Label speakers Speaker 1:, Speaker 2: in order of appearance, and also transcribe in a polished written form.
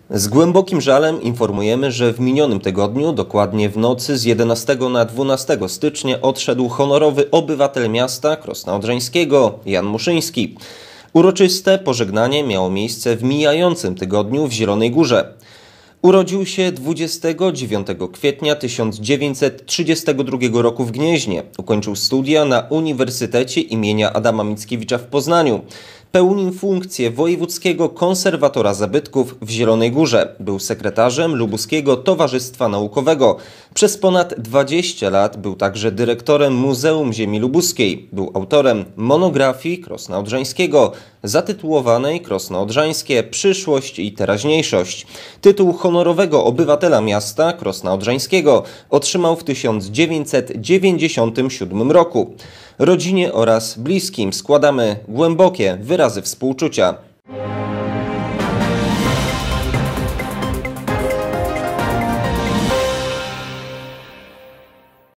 Speaker 1: Z głębokim żalem informujemy, że w minionym tygodniu, dokładnie w nocy z 11 na 12 stycznia odszedł honorowy obywatel miasta Krosna Odrzańskiego, Jan Muszyński. Uroczyste pożegnanie miało miejsce w mijającym tygodniu w Zielonej Górze. Urodził się 29 kwietnia 1932 roku w Gnieźnie. Ukończył studia na Uniwersytecie imienia Adama Mickiewicza w Poznaniu. Pełnił funkcję wojewódzkiego konserwatora zabytków w Zielonej Górze. Był sekretarzem Lubuskiego Towarzystwa Naukowego. Przez ponad 20 lat był także dyrektorem Muzeum Ziemi Lubuskiej. Był autorem monografii Krosna Odrzańskiego, zatytułowanej Krosno Odrzańskie – przyszłość i teraźniejszość. Tytuł honorowego obywatela miasta Krosna Odrzańskiego otrzymał w 1997 roku. Rodzinie oraz bliskim składamy głębokie wyrazy współczucia.